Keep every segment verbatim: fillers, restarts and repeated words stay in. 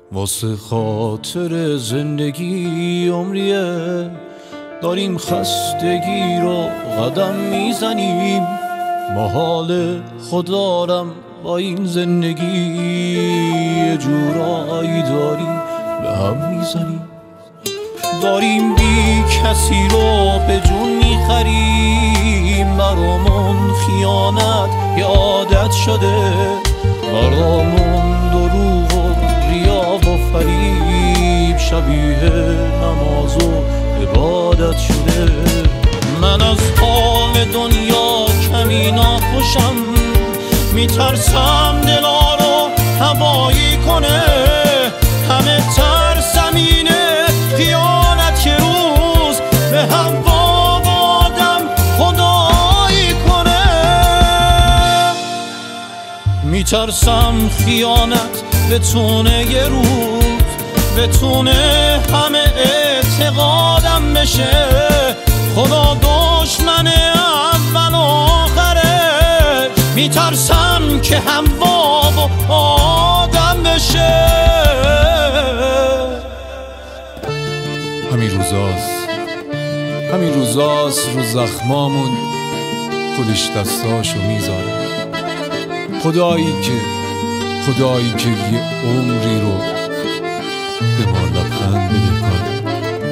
واسه خاطر زندگی عمریه داریم خستگی رو قدم میزنیم، محال خدارم با این زندگی یه جورایی داریم به هم میزنیم. داریم بی کسی رو به جون میخریم، برامون خیانت یه عادت شده، برامون دروغ و ریا و فریب شبیه نماز و عبادت شده. من از حال دنیا کمی ناخوشم، میترسم دلا رو هوایی کنه، همه ترسم اینه خیانت که روز به هم با آدم خدایی کنه. میترسم خیانت بتونه یه روز بتونه همه اعتقادم بشه، خدا دشمن اول آخره، میترسم که هم باب و آدم بشه. همین روزاست همین روزاست رو زخمامون خودش دستاشو میذاره. خدایی که خدایی که یه عمری رو به ما لبخند بده کنه،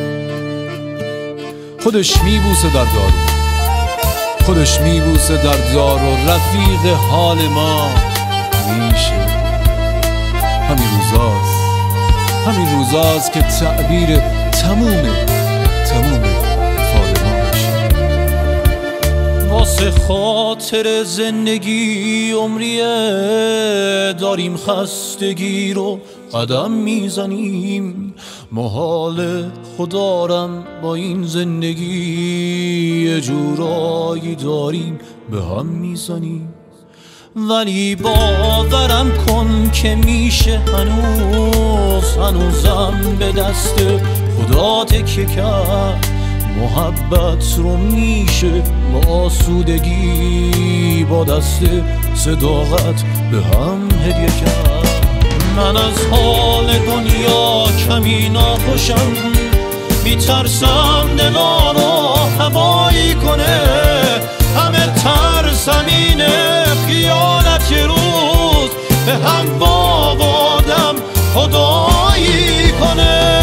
خودش میبوسه در دارو، خودش میبوسه در دارو، رفیق حال ما میشه. همین روزاست همین روزاست که تعبیر تموم تموم فال ما میشه. واسه خاطر زندگی عمریه داریم خستگی رو قدم میزنیم، محال خدارم با این زندگی یه جورایی داریم به هم میزنیم. ولی باورم کن که میشه هنوز هنوزم به دست خدا تکیه کرد، محبت رو میشه با آسودگی با دست صداقت به هم هدیه کرد. من از حال دنیا کمی ناخوشم، میترسم دلا رو هوایی کنه، همه ترسم اینه خیانت یه روز به هم با آدم خدایی کنه.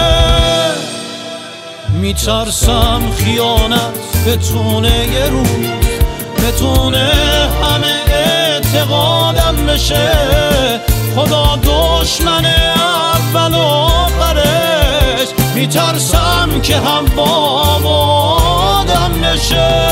میترسم خیانت بتونه یه روز بتونه همه اعتقادم بشه، خدا دشمن اول و آخرش، میترسم که هم با آدم بشه.